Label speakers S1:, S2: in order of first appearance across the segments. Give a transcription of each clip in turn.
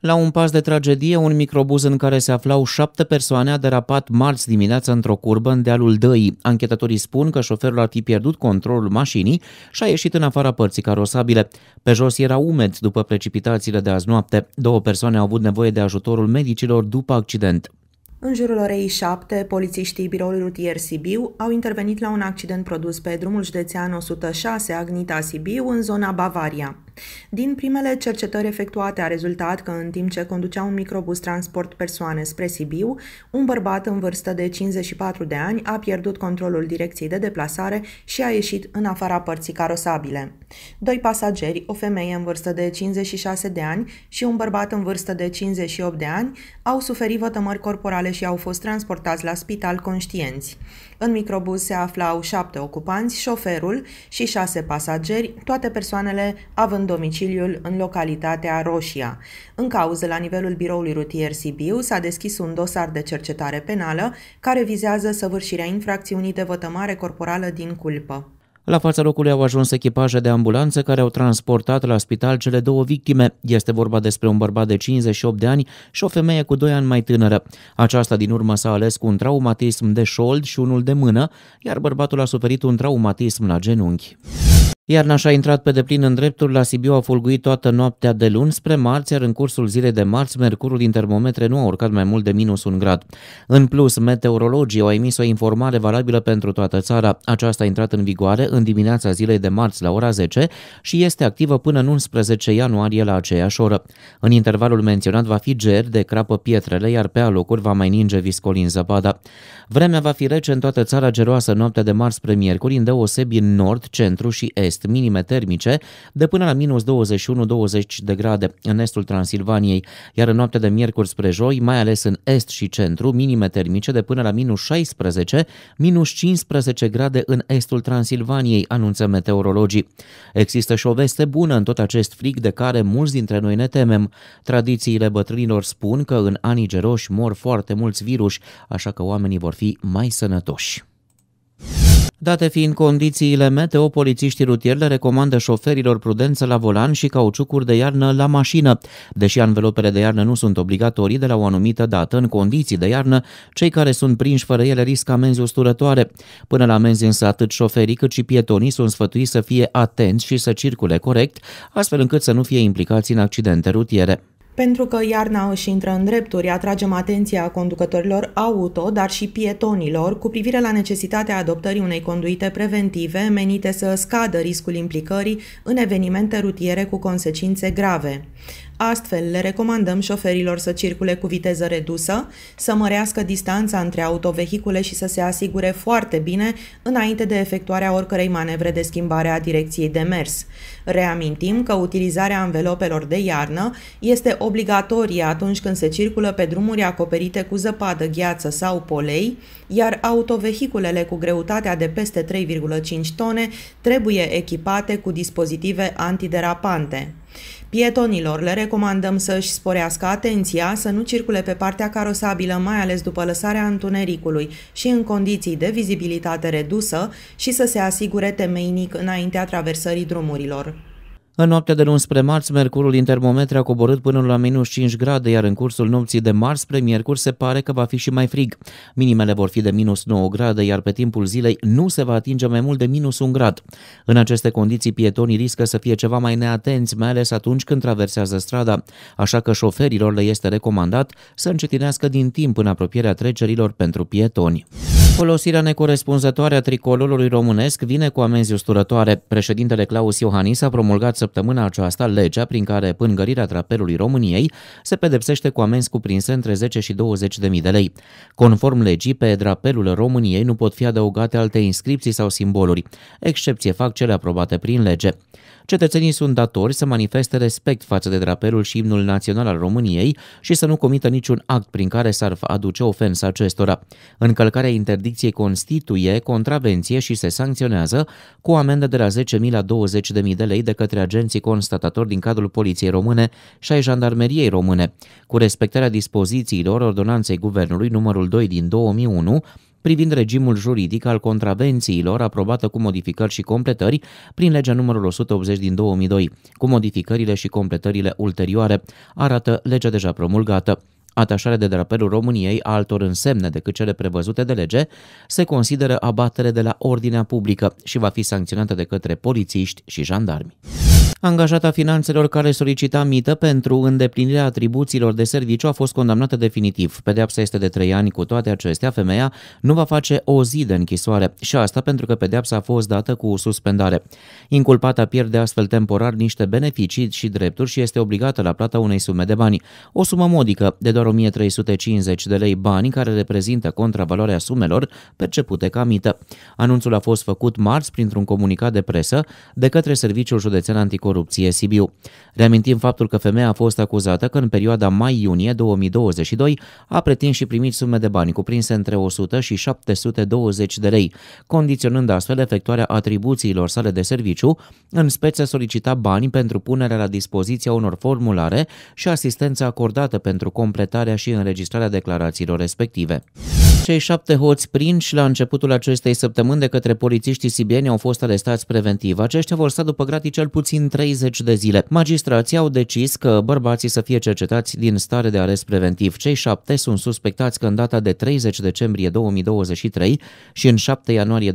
S1: La un pas de tragedie, un microbuz în care se aflau 7 persoane a derapat marți dimineața într-o curbă în dealul Dăii. Anchetatorii spun că șoferul ar fi pierdut controlul mașinii și a ieșit în afara părții carosabile. Pe jos era umed după precipitațiile de azi noapte. 2 persoane au avut nevoie de ajutorul medicilor după accident.
S2: În jurul orei 7, polițiștii biroului rutier Sibiu au intervenit la un accident produs pe drumul județean 106 Agnita-Sibiu, în zona Bavaria. Din primele cercetări efectuate a rezultat că în timp ce conducea un microbus transport persoane spre Sibiu, un bărbat în vârstă de 54 de ani a pierdut controlul direcției de deplasare și a ieșit în afara părții carosabile. 2 pasageri, o femeie în vârstă de 56 de ani și un bărbat în vârstă de 58 de ani, au suferit vătămări corporale și au fost transportați la spital conștienți. În microbuz se aflau 7 ocupanți, șoferul și 6 pasageri, toate persoanele având domiciliul în localitatea Roșia. În cauză, la nivelul biroului rutier Sibiu, s-a deschis un dosar de cercetare penală care vizează săvârșirea infracțiunii de vătămare corporală din culpă.
S1: La fața locului au ajuns echipaje de ambulanță care au transportat la spital cele 2 victime. Este vorba despre un bărbat de 58 de ani și o femeie cu 2 ani mai tânără. Aceasta din urmă s-a ales cu un traumatism de șold și unul de mână, iar bărbatul a suferit un traumatism la genunchi. Iarna și-a intrat pe deplin în drepturi. La Sibiu a fulguit toată noaptea de luni spre marți, iar în cursul zilei de marți, mercurul din termometre nu a urcat mai mult de -1 grad. În plus, meteorologii au emis o informare valabilă pentru toată țara. Aceasta a intrat în vigoare în dimineața zilei de marți la ora 10 și este activă până în 11 ianuarie la aceeași oră. În intervalul menționat va fi ger de crapă pietrele, iar pe alocuri va mai ninge viscolin zăpada. Vremea va fi rece în toată țara, geroasă noaptea de marți spre miercuri, îndeosebi în nord, centru și est, minime termice de până la -21-20 de grade în estul Transilvaniei, iar în noaptea de miercuri spre joi, mai ales în est și centru, minime termice de până la -16-15 grade în estul Transilvaniei, anunță meteorologii. Există și o veste bună în tot acest frig de care mulți dintre noi ne temem. Tradițiile bătrânilor spun că în anii geroși mor foarte mulți viruși, așa că oamenii vor fi mai sănătoși. Date fiind condițiile meteo, polițiștii rutieri le recomandă șoferilor prudență la volan și cauciucuri de iarnă la mașină. Deși anvelopele de iarnă nu sunt obligatorii de la o anumită dată, în condiții de iarnă, cei care sunt prinși fără ele riscă amenzi usturătoare. Până la amenzi însă atât șoferii cât și pietonii sunt sfătuiți să fie atenți și să circule corect, astfel încât să nu fie implicați în accidente rutiere.
S2: Pentru că iarna își intră în drepturi, atragem atenția conducătorilor auto, dar și pietonilor, cu privire la necesitatea adoptării unei conduite preventive menite să scadă riscul implicării în evenimente rutiere cu consecințe grave. Astfel, le recomandăm șoferilor să circule cu viteză redusă, să mărească distanța între autovehicule și să se asigure foarte bine înainte de efectuarea oricărei manevre de schimbare a direcției de mers. Reamintim că utilizarea anvelopelor de iarnă este obligatorie atunci când se circulă pe drumuri acoperite cu zăpadă, gheață sau polei, iar autovehiculele cu greutatea de peste 3,5 tone trebuie echipate cu dispozitive antiderapante. Pietonilor le recomandăm să își sporească atenția, să nu circule pe partea carosabilă, mai ales după lăsarea întunericului și în condiții de vizibilitate redusă și să se asigure temeinic înaintea traversării drumurilor.
S1: În noaptea de luni spre marți, mercurul din termometre a coborât până la -5 grade, iar în cursul nopții de marți spre miercuri se pare că va fi și mai frig. Minimele vor fi de -9 grade, iar pe timpul zilei nu se va atinge mai mult de -1 grad. În aceste condiții, pietonii riscă să fie ceva mai neatenți, mai ales atunci când traversează strada, așa că șoferilor le este recomandat să încetinească din timp în apropierea trecerilor pentru pietoni. Folosirea necorespunzătoare a tricolorului românesc vine cu amenzi usturătoare. Președintele Claus Iohannis a promulgat săptămâna aceasta legea prin care pângărirea drapelului României se pedepsește cu amenzi cuprinse între 10 și 20.000 de lei. Conform legii, pe drapelul României nu pot fi adăugate alte inscripții sau simboluri. Excepție fac cele aprobate prin lege. Cetățenii sunt datori să manifeste respect față de drapelul și imnul național al României și să nu comită niciun act prin care s-ar aduce ofensă acestora. Încălcarea interdicției constituie contravenție și se sancționează cu o amendă de la 10.000 la 20.000 de lei de către agenții constatatori din cadrul Poliției Române și ai Jandarmeriei Române. Cu respectarea dispozițiilor Ordonanței Guvernului numărul 2 din 2001, privind regimul juridic al contravențiilor, aprobată cu modificări și completări prin legea numărul 180 din 2002, cu modificările și completările ulterioare, arată legea deja promulgată. Atașarea de drapelul României altor însemne decât cele prevăzute de lege se consideră abatere de la ordinea publică și va fi sancționată de către polițiști și jandarmi. Angajata finanțelor care solicita mită pentru îndeplinirea atribuțiilor de serviciu a fost condamnată definitiv. Pedeapsa este de 3 ani. Cu toate acestea, femeia nu va face o zi de închisoare și asta pentru că pedeapsa a fost dată cu suspendare. Inculpata pierde astfel temporar niște beneficii și drepturi și este obligată la plata unei sume de bani. O sumă modică de doar 1350 de lei, bani care reprezintă contravaloarea sumelor percepute ca mită. Anunțul a fost făcut marți printr-un comunicat de presă de către Serviciul Județean Anticorupție Sibiu. Reamintim faptul că femeia a fost acuzată că în perioada mai-iunie 2022 a pretins și primit sume de bani cuprinse între 100 și 720 de lei, condiționând astfel efectuarea atribuțiilor sale de serviciu, în speță solicita bani pentru punerea la dispoziția unor formulare și asistență acordată pentru completarea și înregistrarea declarațiilor respective. Cei 7 hoți prinși la începutul acestei săptămâni de către polițiștii sibieni au fost arestați preventiv. Aceștia vor sta după gratii cel puțin 30 de zile. Magistrații au decis că bărbații să fie cercetați din stare de arest preventiv. Cei 7 sunt suspectați că în data de 30 decembrie 2023 și în 7 ianuarie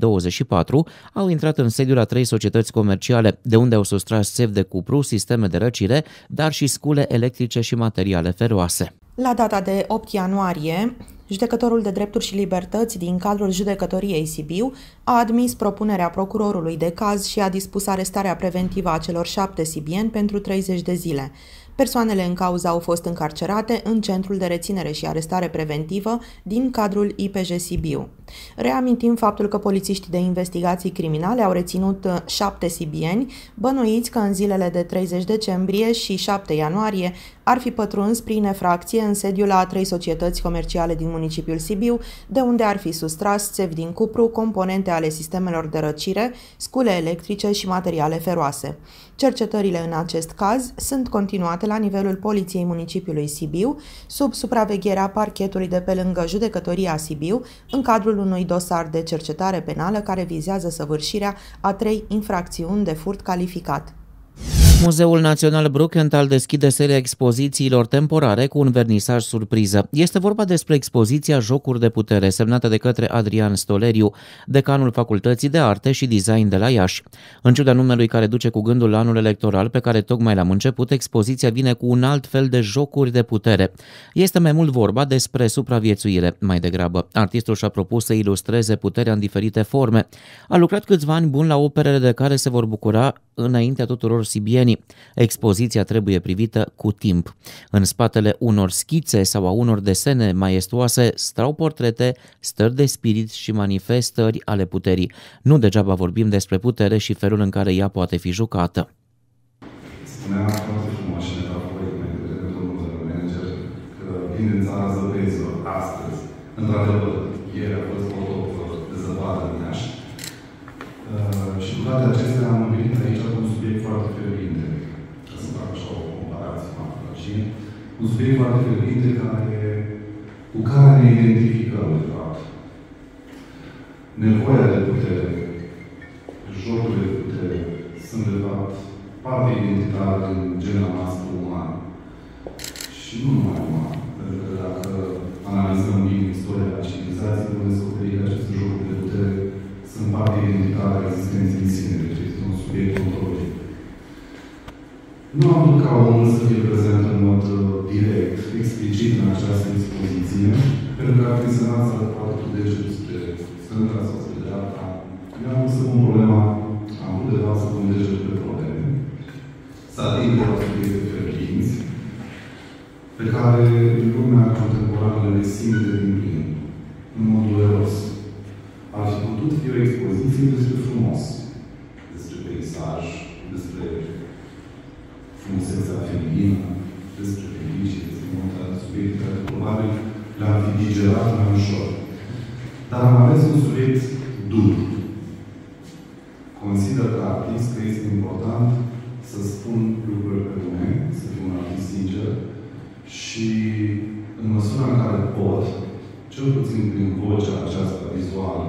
S1: 2024 au intrat în sediul a 3 societăți comerciale, de unde au sustras țevi de cupru, sisteme de răcire, dar și scule electrice și materiale feroase.
S2: La data de 8 ianuarie, judecătorul de drepturi și libertăți din cadrul judecătoriei Sibiu a admis propunerea procurorului de caz și a dispus arestarea preventivă a celor 7 sibieni pentru 30 de zile. Persoanele în cauză au fost încarcerate în Centrul de Reținere și Arestare Preventivă din cadrul IPJ Sibiu. Reamintim faptul că polițiștii de investigații criminale au reținut 7 sibieni, bănuiți că în zilele de 30 decembrie și 7 ianuarie ar fi pătruns prin infracție în sediul a 3 societăți comerciale din municipiul Sibiu, de unde ar fi sustras țevi din cupru, componente ale sistemelor de răcire, scule electrice și materiale feroase. Cercetările în acest caz sunt continuate la nivelul Poliției Municipiului Sibiu, sub supravegherea parchetului de pe lângă Judecătoria Sibiu, în cadrul unui dosar de cercetare penală care vizează săvârșirea a 3 infracțiuni de furt calificat.
S1: Muzeul Național Brukenthal deschide seria expozițiilor temporare cu un vernisaj surpriză. Este vorba despre expoziția Jocuri de putere, semnată de către Adrian Stoleriu, decanul Facultății de Arte și Design de la Iași. În ciuda numelui care duce cu gândul la anul electoral pe care tocmai l-am început, expoziția vine cu un alt fel de jocuri de putere. Este mai mult vorba despre supraviețuire, mai degrabă. Artistul și-a propus să ilustreze puterea în diferite forme. A lucrat câțiva ani buni la operele de care se vor bucura înaintea tuturor sibienii. Expoziția trebuie privită cu timp. În spatele unor schițe sau a unor desene maestuoase stau portrete, stări de spirit și manifestări ale puterii. Nu degeaba vorbim despre putere și felul în care ea poate fi jucată.
S3: Spunea foarte frumos și metaforic mai devreme domnul manager că vin din țara zăpezilor astăzi. Într-adevăr, ieri a fost o de zăpadă în Iași. Și cu toate acestea am venit aici cu un subiect foarte fierbinte, ca să fac așa o comparație cu antologie, un subiect foarte fierbinte cu care ne identificăm, de fapt. Nevoia de putere, jocurile de putere, sunt, de fapt, parte identitară din genul noastră umană. Și nu numai umană, pentru că dacă analizăm din istoria civilizației, vom descoperi că aceste jocuri de putere sunt parte identitară a existenței în sine, deci este un subiect ontologic. Nu am vrut ca omul să fie prezent în mod direct, explicit în această expoziție, pentru că ar fi semnat să arăt cu degetul spre stânga sau spre dreapta. Eu am vrut să pun problema, am vrut de fapt să pun degetul pe probleme, să ating de la subiecte fierbinți, pe care lumea contemporană le simte din plin, în mod dureros. Ar fi putut fi o expoziție despre frumos, despre peisaj, despre frumusețea feminină, despre religie, despre multe alte subiecte care probabil le-am fi digerat mai ușor. Dar am ales un subiect dur. Consider ca artist că este important să spun lucruri pe nume, să fiu un artist sincer și în măsura în care pot, cel puțin prin vocea aceasta vizuală,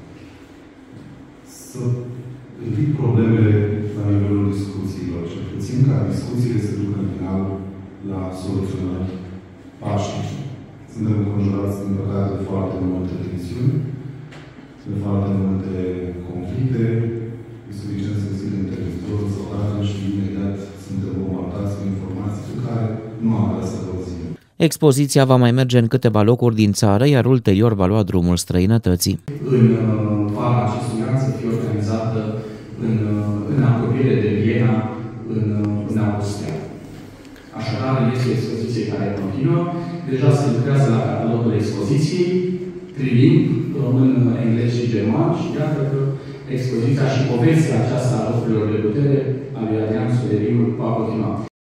S3: să ridic problemele la nivelul discuțiilor, cel puțin ca discuțiile să ducă în final la soluționări pașnice. Suntem înconjurați, din păcate, de foarte multe tensiuni, de foarte multe conflicte, e suficient să deschidem televizorul sau radio și imediat suntem bombardați cu informații pe care nu am vrea să le auzim.
S1: Expoziția va mai merge în câteva locuri din țară, iar ulterior va lua drumul străinătății.
S4: În vara acestui an să fie organizată în apropiere de Viena, în Austria. Așadar, este o expoziție care continuă. Deja se lucrează la catalogul expoziției, trilimb, român, englez și german, și iată că expoziția și povestea aceasta a locurilor de putere a lui Adrian Suderiu va continua.